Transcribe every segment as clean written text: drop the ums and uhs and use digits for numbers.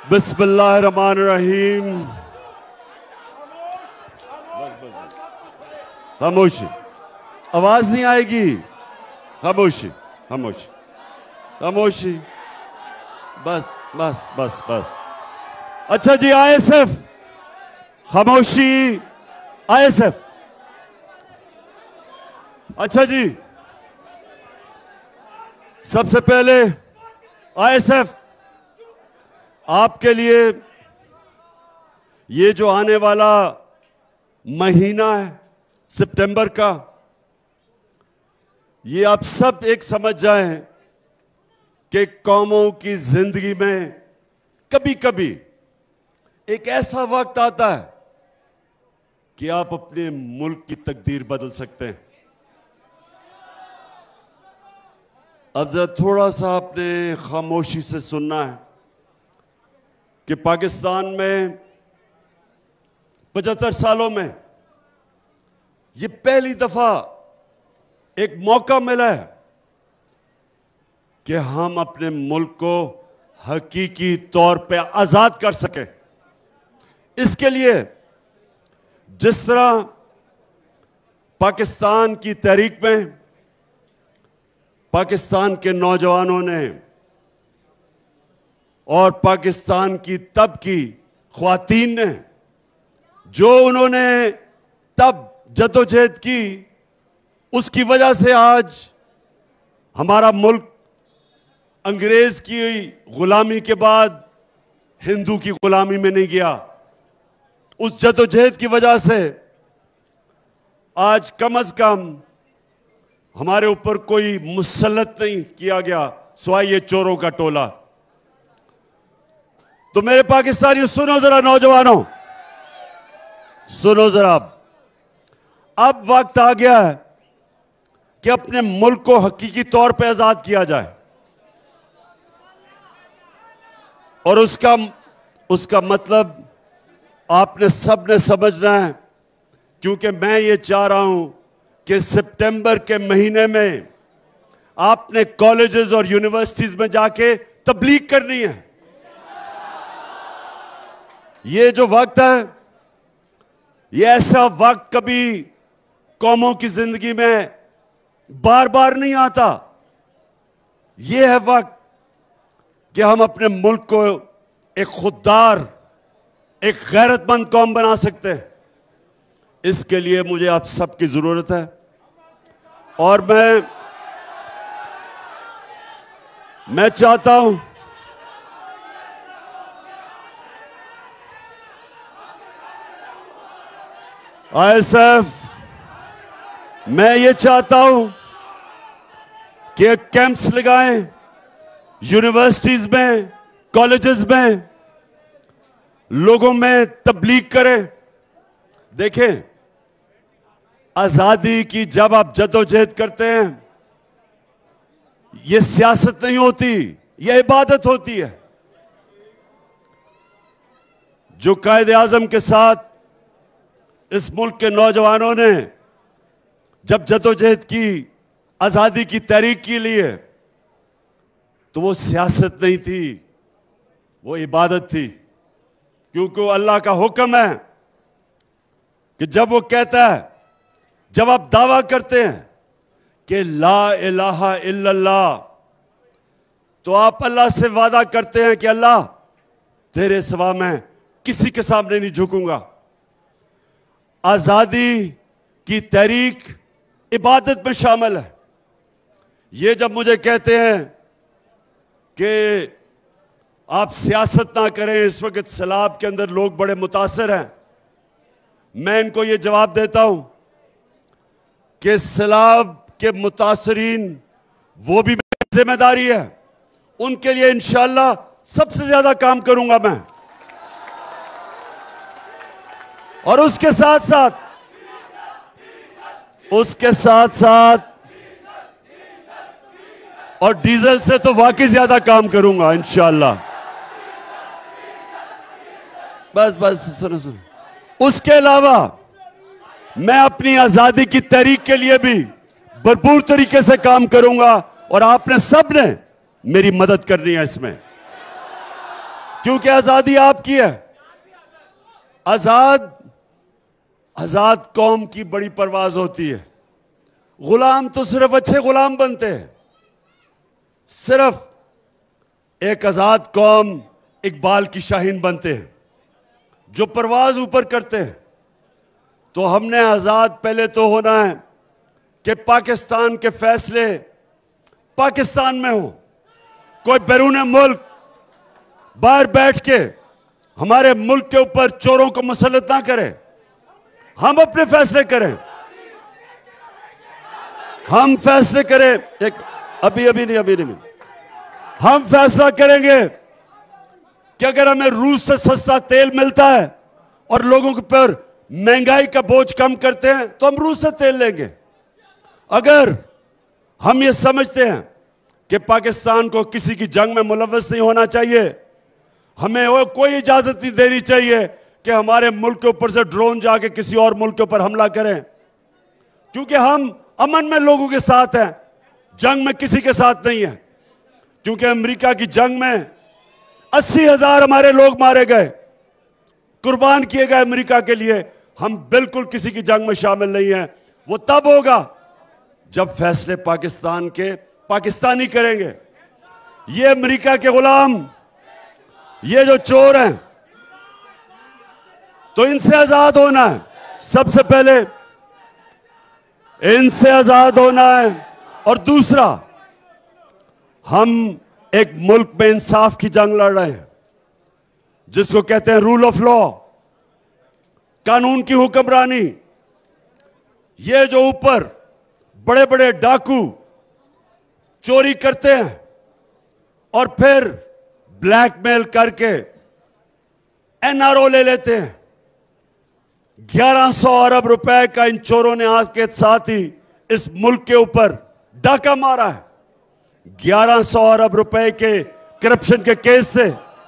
बिस्मिल्लाहिर्रहमानिर्रहीम। खामोशी, आवाज नहीं आएगी। खामोशी खामोशी खामोशी, बस बस बस बस। अच्छा जी, आईएसएफ, खामोशी, आईएसएफ। अच्छा जी, सबसे पहले आईएसएफ आपके लिए ये जो आने वाला महीना है सितंबर का, ये आप सब एक समझ जाएं कि कौमों की जिंदगी में कभी कभी एक ऐसा वक्त आता है कि आप अपने मुल्क की तकदीर बदल सकते हैं। अब जरा थोड़ा सा आपने खामोशी से सुनना है कि पाकिस्तान में 75 सालों में ये पहली दफा एक मौका मिला है कि हम अपने मुल्क को हकीकी तौर पे आजाद कर सके। इसके लिए जिस तरह पाकिस्तान की तहरीक में पाकिस्तान के नौजवानों ने और पाकिस्तान की तब की ख्वातीन ने जो उन्होंने तब जद्दोजहद की, उसकी वजह से आज हमारा मुल्क अंग्रेज की गुलामी के बाद हिंदू की गुलामी में नहीं गया। उस जद्दोजहद की वजह से आज कम से कम हमारे ऊपर कोई मुसल्लत नहीं किया गया सिवाय ये चोरों का टोला। तो मेरे पाकिस्तानियों सुनो जरा, नौजवानों सुनो जरा, अब वक्त आ गया है कि अपने मुल्क को हकीकी तौर पे आजाद किया जाए। और उसका मतलब आपने सबने समझना है, क्योंकि मैं ये चाह रहा हूं कि सितंबर के महीने में आपने कॉलेजेस और यूनिवर्सिटीज में जाके तबलीग करनी है। ये जो वक्त है, ये ऐसा वक्त कभी कौमों की जिंदगी में बार बार नहीं आता। ये है वक्त कि हम अपने मुल्क को एक खुददार, एक गैरतमंद कौम बना सकते हैं। इसके लिए मुझे आप सबकी जरूरत है। और मैं चाहता हूं आईएसएफ, मैं ये चाहता हूं कि कैंप्स लगाएं यूनिवर्सिटीज में, कॉलेजेस में, लोगों में तबलीग करें। देखें, आजादी की जब आप जद्दोजहद करते हैं, यह सियासत नहीं होती, यह इबादत होती है। जो कायद आजम के साथ इस मुल्क के नौजवानों ने जब जद्दोजहद की, आजादी की तहरीक के लिए, तो वो सियासत नहीं थी, वो इबादत थी। क्योंकि वो अल्लाह का हुक्म है कि जब वो कहता है, जब आप दावा करते हैं कि ला इलाहा इल्लल्लाह, तो आप अल्लाह से वादा करते हैं कि अल्लाह तेरे सिवा मैं किसी के सामने नहीं झुकूंगा। आजादी की तहरीक इबादत में शामिल है। ये जब मुझे कहते हैं कि आप सियासत ना करें, इस वक्त सैलाब के अंदर लोग बड़े मुतासर हैं, मैं इनको ये जवाब देता हूं कि सैलाब के मुतासरीन वो भी मेरी जिम्मेदारी है। उनके लिए इंशाअल्लाह सबसे ज्यादा काम करूंगा मैं। और उसके साथ साथ और डीजल से तो वाकई ज्यादा काम करूंगा इंशाअल्लाह। बस सुनो। उसके अलावा मैं अपनी आजादी की तहरीक के लिए भी भरपूर तरीके से काम करूंगा और आपने सब ने मेरी मदद करनी है इसमें। क्योंकि आजादी आपकी है। आजाद कौम की बड़ी परवाज होती है। गुलाम तो सिर्फ अच्छे गुलाम बनते हैं। सिर्फ एक आजाद कौम इकबाल की शाहीन बनते हैं जो परवाज ऊपर करते हैं। तो हमने आजाद पहले तो होना है कि पाकिस्तान के फैसले पाकिस्तान में हो। कोई बैरून मुल्क बाहर बैठ के हमारे मुल्क के ऊपर चोरों को मुसल्लत ना करे। हम अपने फैसले करें। हम फैसले करें। अभी नहीं। हम फैसला करेंगे कि अगर हमें रूस से सस्ता तेल मिलता है और लोगों के ऊपर महंगाई का बोझ कम करते हैं तो हम रूस से तेल लेंगे। अगर हम ये समझते हैं कि पाकिस्तान को किसी की जंग में मुलव्वस नहीं होना चाहिए, हमें वो कोई इजाजत नहीं देनी चाहिए कि हमारे मुल्क के ऊपर से ड्रोन जाके किसी और मुल्क के ऊपर हमला करें, क्योंकि हम अमन में लोगों के साथ हैं, जंग में किसी के साथ नहीं है। क्योंकि अमेरिका की जंग में 80,000 हमारे लोग मारे गए, कुर्बान किए गए अमेरिका के लिए। हम बिल्कुल किसी की जंग में शामिल नहीं हैं। वो तब होगा जब फैसले पाकिस्तान के पाकिस्तानी करेंगे। ये अमेरिका के गुलाम, ये जो चोर हैं, तो इनसे आजाद होना है। सबसे पहले इनसे आजाद होना है। और दूसरा, हम एक मुल्क में इंसाफ की जंग लड़ रहे हैं जिसको कहते हैं रूल ऑफ लॉ, कानून की हुक्मरानी। ये जो ऊपर बड़े बड़े डाकू चोरी करते हैं और फिर ब्लैकमेल करके एनआरओ ले लेते हैं। 1100 अरब रुपए का इन चोरों ने आज के साथ ही इस मुल्क के ऊपर डाका मारा है। 1100 अरब रुपए के करप्शन के केस से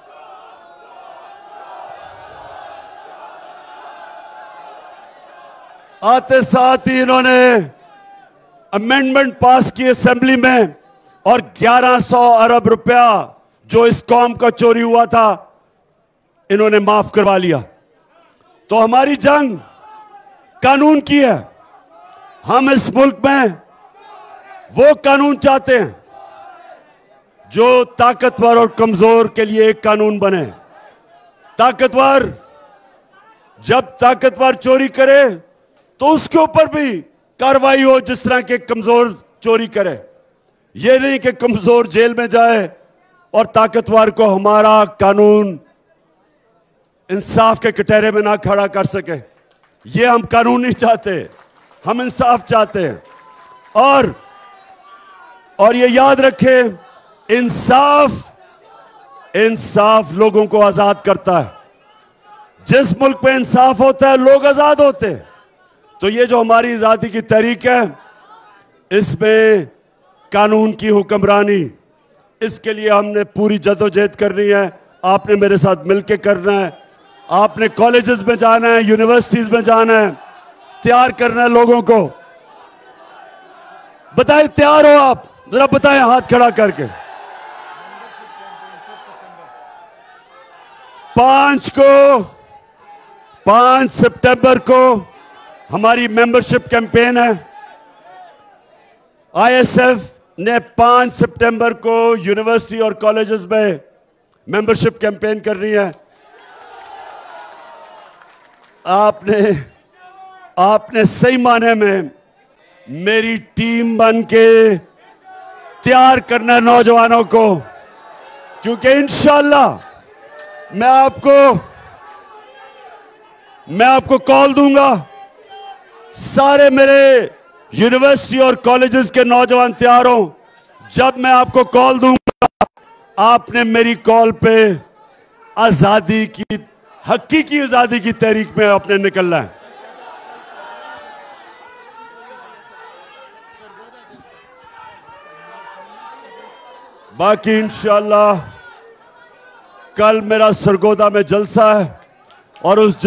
आते साथ ही इन्होंने अमेंडमेंट पास की असेंबली में और 1100 अरब रुपया जो इस कौम का चोरी हुआ था इन्होंने माफ करवा लिया। तो हमारी जंग कानून की है। हम इस मुल्क में वो कानून चाहते हैं जो ताकतवर और कमजोर के लिए एक कानून बने। ताकतवर जब ताकतवर चोरी करे तो उसके ऊपर भी कार्रवाई हो जिस तरह के कमजोर चोरी करे। ये नहीं कि कमजोर जेल में जाए और ताकतवर को हमारा कानून इंसाफ के कटहरे में ना खड़ा कर सके। ये हम कानून नहीं चाहते, हम इंसाफ चाहते हैं। और ये याद रखें, इंसाफ लोगों को आजाद करता है। जिस मुल्क में इंसाफ होता है लोग आजाद होते हैं। तो ये जो हमारी आजादी की तहरीक है, इसमें कानून की हुक्मरानी, इसके लिए हमने पूरी जदोजहद करनी है। आपने मेरे साथ मिलकर करना है। आपने कॉलेजेस में जाना है, यूनिवर्सिटीज में जाना है, तैयार करना है लोगों को। बताएं, तैयार हो आप? जरा बताएं हाथ खड़ा करके। 5 सितंबर को हमारी मेंबरशिप कैंपेन है। आईएसएफ ने 5 सितंबर को यूनिवर्सिटी और कॉलेजेस में मेंबरशिप कैंपेन करनी है। आपने सही माने में मेरी टीम बन के तैयार करना नौजवानों को, क्योंकि इंशाअल्लाह मैं आपको कॉल दूंगा। सारे मेरे यूनिवर्सिटी और कॉलेजेस के नौजवान तैयार हो। जब मैं आपको कॉल दूंगा, आपने मेरी कॉल पे आजादी की, हकीकी आजादी की तहरीक में आपने निकलना है। बाकी इंशाअल्लाह कल मेरा सरगोदा में जलसा है और उस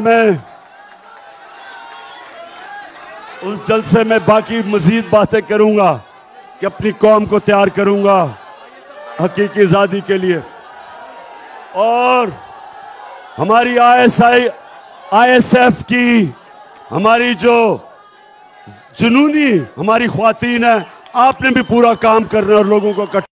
जलसे में बाकी मजीद बातें करूंगा कि अपनी कौम को तैयार करूंगा हकीकी आजादी के लिए। और हमारी आईएसएफ की हमारी जो जुनूनी हमारी ख्वातीन है, आपने भी पूरा काम करना और लोगों को